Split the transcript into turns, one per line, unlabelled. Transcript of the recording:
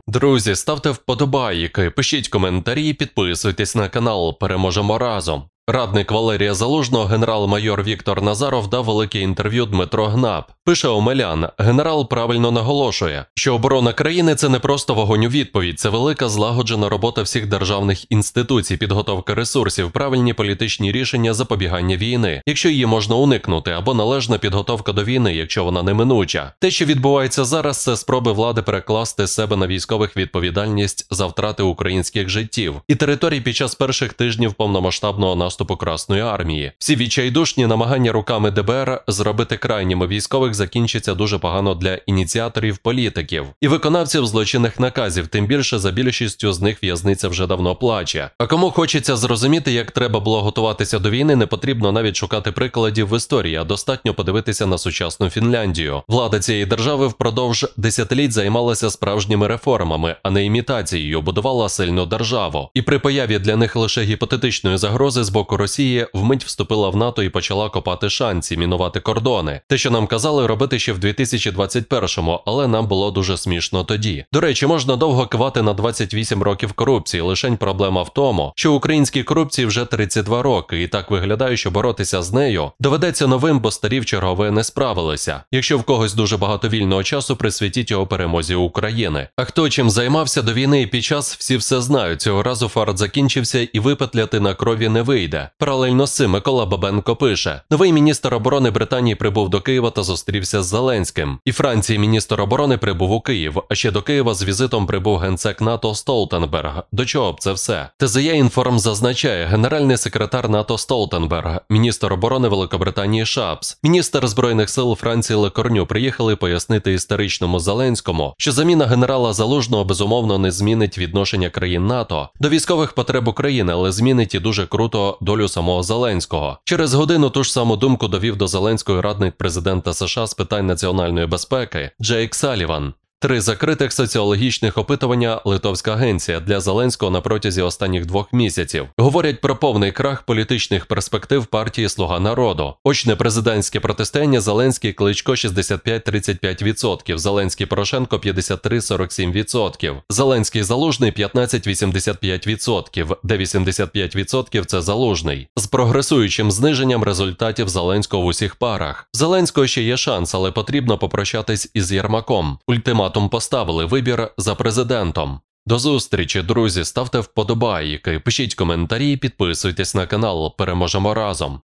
Друзі, ставте вподобайки, пишіть коментарі, підписуйтесь на канал, переможемо разом. Радник Валерія Залужного генерал-майор Віктор Назаров дав велике інтерв'ю Дмитро Гнап. Пише Омелян, генерал правильно наголошує, що оборона країни – це не просто вогонь у відповідь, це велика злагоджена робота всіх державних інституцій, підготовка ресурсів, правильні політичні рішення, запобігання війни, якщо її можна уникнути, або належна підготовка до війни, якщо вона неминуча. Те, що відбувається зараз, це спроби влади перекласти з себе на військових відповідальність за втрати українських життів і територій під час перших тижнів повномасштабного наступу Красної армії. Всі відчайдушні намагання руками ДБР зробити крайніми військових закінчаться дуже погано для ініціаторів, політиків і виконавців злочинних наказів, тим більше за більшістю з них в'язниця вже давно плаче. А кому хочеться зрозуміти, як треба було готуватися до війни, не потрібно навіть шукати прикладів в історії, а достатньо подивитися на сучасну Фінляндію. Влада цієї держави впродовж десятиліть займалася справжніми реформами, а не імітацією, будувала сильну державу. І при появі для них лише гіпотетичної загрози з боку Росії вмить вступила в НАТО і почала копати шанці, мінувати кордони. Те, що нам казали робити ще в 2021-му, але нам було дуже смішно тоді. До речі, можна довго кивати на 28 років корупції, лишень проблема в тому, що українській корупції вже 32 роки, і так виглядає, що боротися з нею доведеться новим, бо старі в чергове не справилися. Якщо в когось дуже багато вільного часу, присвятіть його перемозі України. А хто чим займався до війни і під час, всі все знають. Цього разу фарт закінчився і випетляти на крові не вийде. Паралельно з цим Микола Бабенко пише: новий міністр оборони Британії прибув до Києва та зустрівся з Зеленським. І Франції міністр оборони прибув у Київ, а ще до Києва з візитом прибув генсек НАТО Столтенберг. До чого б це все? ТЗЯ Інформ зазначає, генеральний секретар НАТО Столтенберг, міністр оборони Великобританії Шапс, міністр Збройних сил Франції Лекорню приїхали пояснити історичному Зеленському, що заміна генерала Залужного безумовно не змінить відношення країн НАТО до військових потреб України, але змінить і дуже круто долю самого Зеленського. Через годину ту ж саму думку довів до Зеленського радник президента США з питань національної безпеки Джейк Саліван. 3 закритих соціологічних опитування литовська агенція для Зеленського на протязі останніх 2 місяців говорять про повний крах політичних перспектив партії «Слуга народу». Очне президентське протистояння Зеленський-Кличко 65-35%, Зеленський-Порошенко 53-47%, Зеленський-Залужний 15-85%, де 85% – це Залужний. З прогресуючим зниженням результатів Зеленського в усіх парах. Зеленського ще є шанс, але потрібно попрощатись із Єрмаком. Ультиматум поставили, вибір за президентом. До зустрічі, друзі, ставте вподобайки, пишіть коментарі, підписуйтесь на канал, переможемо разом.